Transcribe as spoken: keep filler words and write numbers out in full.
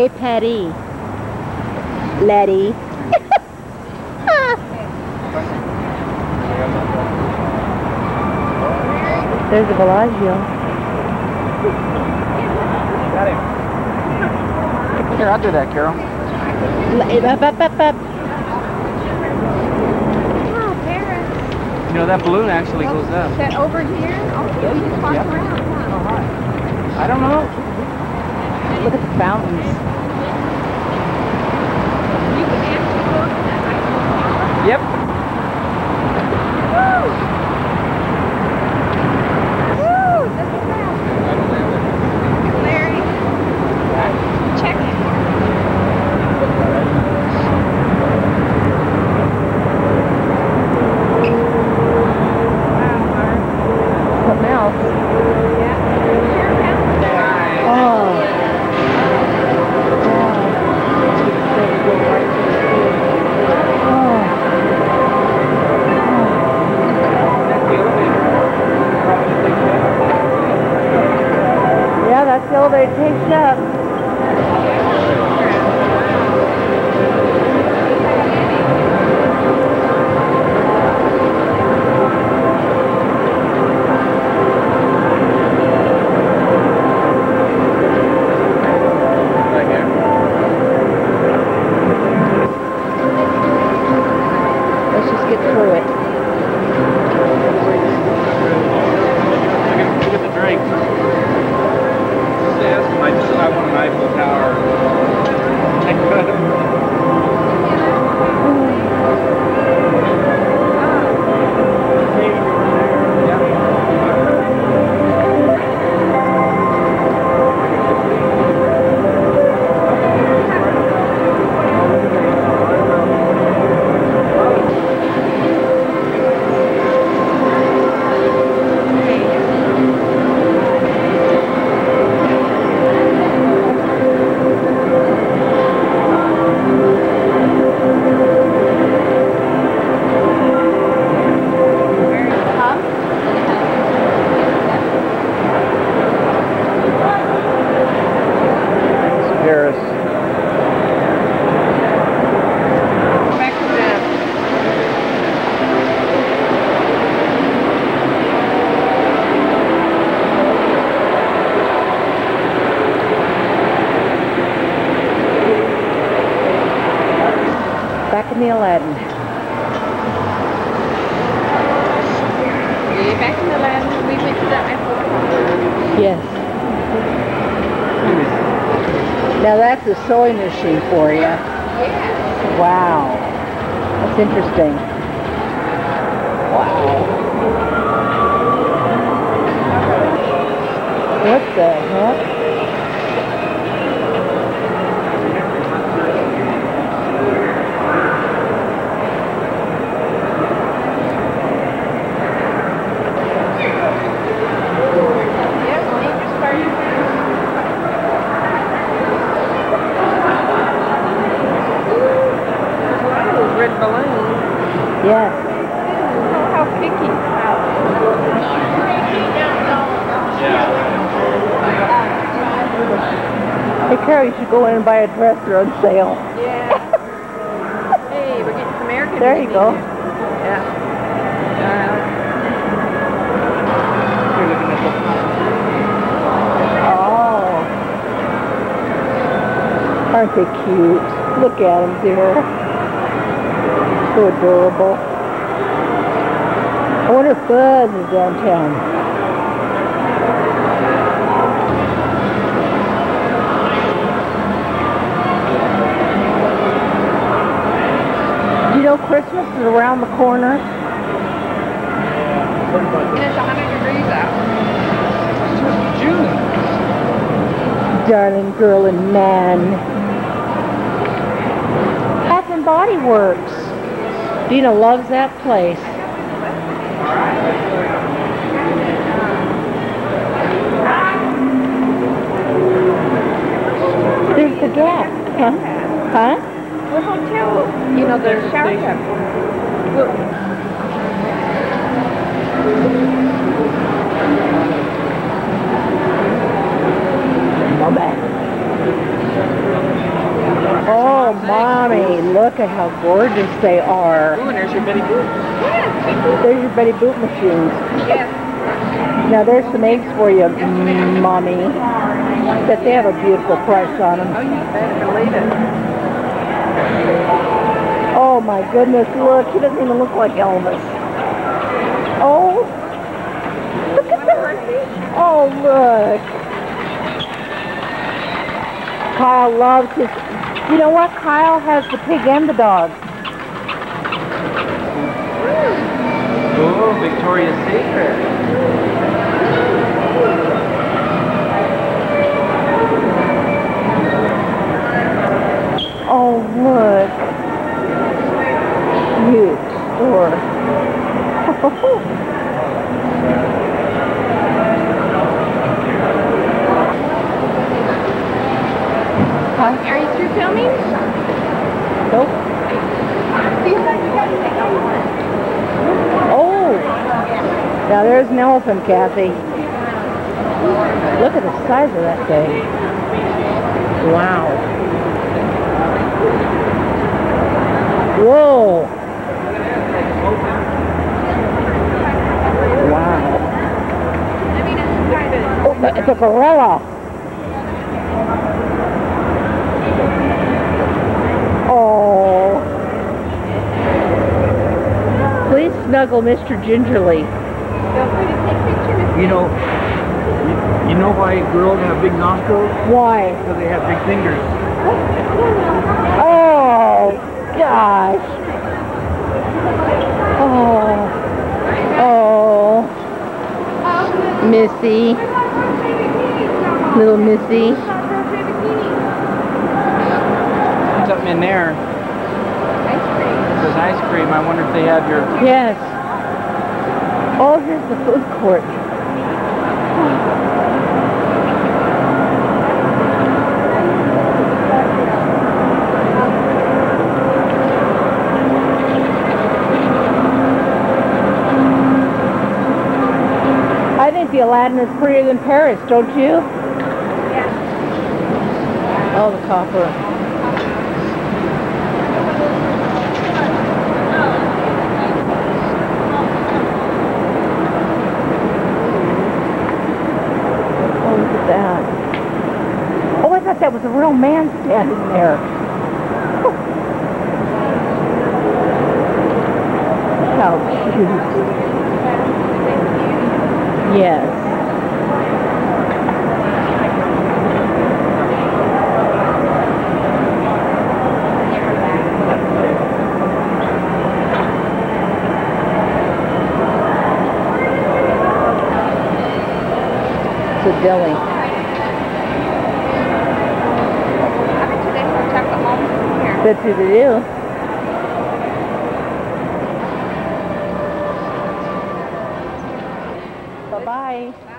Hey, Patty. Letty. There's a Bellagio. Got him. Here, I'll do that, Carol. Up, up, up, up. You know, that balloon actually goes up. Is that over here? Oh, yeah, you just walk Yep. around. Huh? I don't know. Look at the fountains. You can actually go to that. Yep. Woo! Woo! Look at that. Larry, check it. Something else. Yeah. Sure found there. Oh. Yeah, that's the elevator takes up. Let's just get through it. Look at the drink. Says, I just I want an Eiffel Tower. Paris. Back to them. Back in the Aladdin. Yeah, back in the land, we went to the Eiffel Tower. Yes. Now that's a sewing machine for you. Yeah. Wow. That's interesting. Wow. What the heck? Yes, we just started. Red balloon. Yes. Oh, how picky. Hey, Carol, you should go in and buy a dress. They're on sale. Yeah. Hey, we're getting some American. There you go. Yeah. You're looking at Oh. Aren't they cute? Look at them, dear. So adorable. I wonder if Buzz is downtown. Do you know Christmas is around the corner? And it's one hundred degrees out. June. Darling girl and man. Bath and Body Works. Dina loves that place. There's the Gap. Huh? Huh? What hotel? You know, the shower tub. Go back. gorgeous they are. Ooh, and there's your Betty Boop. Yes. There's your Betty Boop machines. Yes. Now there's some eggs for you, mm, Mommy. But they have a beautiful price on them. Oh, you better believe it. Oh my goodness, look, he doesn't even look like Elvis. Oh, look at that. Oh, look. Kyle loves his, you know what? Kyle has the pig and the dog. Oh, Victoria's Secret. Oh, look. Cute store. Huh? Are you through filming? Nope. Oh! Now there's an elephant, Kathy. Look at the size of that thing. Wow. Whoa! Wow. Oh, it's a gorilla. Oh. Please snuggle Mister Gingerly. You know, you, you know why girls have big nostrils? Why? Because they have big fingers. Oh, gosh. Oh. Oh. Missy. Little Missy. Something in there. It says ice cream. I wonder if they have your... Yes. Oh, here's the food court. I think the Aladdin is prettier than Paris, don't you? Yes. Oh, the copper. Oh, look at that. Oh, I thought that was a real man standing there. How cute. Yes. It's a deli. I bet you they have chocolate malls here. Bet you they do. Bye-bye.